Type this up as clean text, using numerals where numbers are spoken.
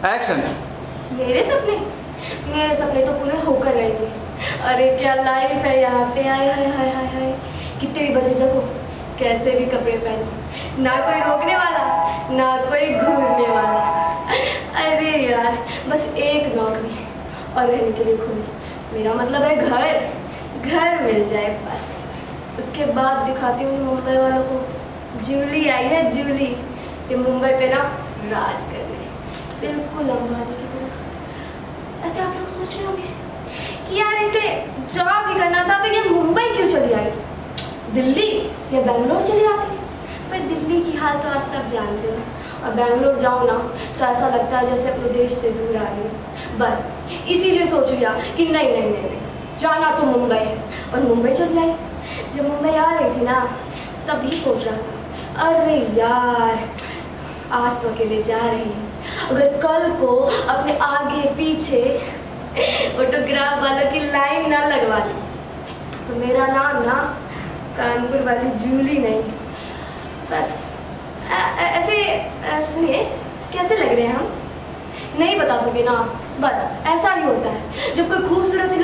Action. मेरे सपने तो पूरे होकर रहेंगे। अरे क्या लाइफ है यहाँ पे, आए हाय हाय हाय हाय। कितने भी बजे जगो, कैसे भी कपड़े पहनो, ना कोई रोकने वाला ना कोई घूरने वाला। अरे यार बस एक नौकरी और रहने के लिए खुली, मेरा मतलब है घर मिल जाए बस। उसके बाद दिखाती हूँ मुंबई वालों को, जूली आई है जूली, ये मुंबई पे ना राज करने, बिल्कुल अंबानी की तरह। ऐसे आप लोग सोच रहे होंगे कि यार इसे जॉब भी करना था तो ये मुंबई क्यों चली आई, दिल्ली या बेंगलोर चली आती। पर दिल्ली की हाल तो आप सब जानते हो, और बेंगलोर जाओ ना तो ऐसा लगता है जैसे अपने देश से दूर आ गई। बस इसीलिए सोच लिया कि नहीं, जाना तो मुंबई है, और मुंबई चली आई। जब मुंबई आ रही थी ना तभी सोच रहा था, अरे यार आज तो अकेले जा रही हूँ, अगर कल को अपने आगे पीछे ऑटोग्राफ वालों की लाइन ना लगवा ली तो मेरा नाम ना कानपुर वाली जूली नहीं। बस ऐसे सुनिए कैसे लग रहे हैं हम, नहीं बता सके ना। बस ऐसा ही होता है जब कोई खूबसूरत सी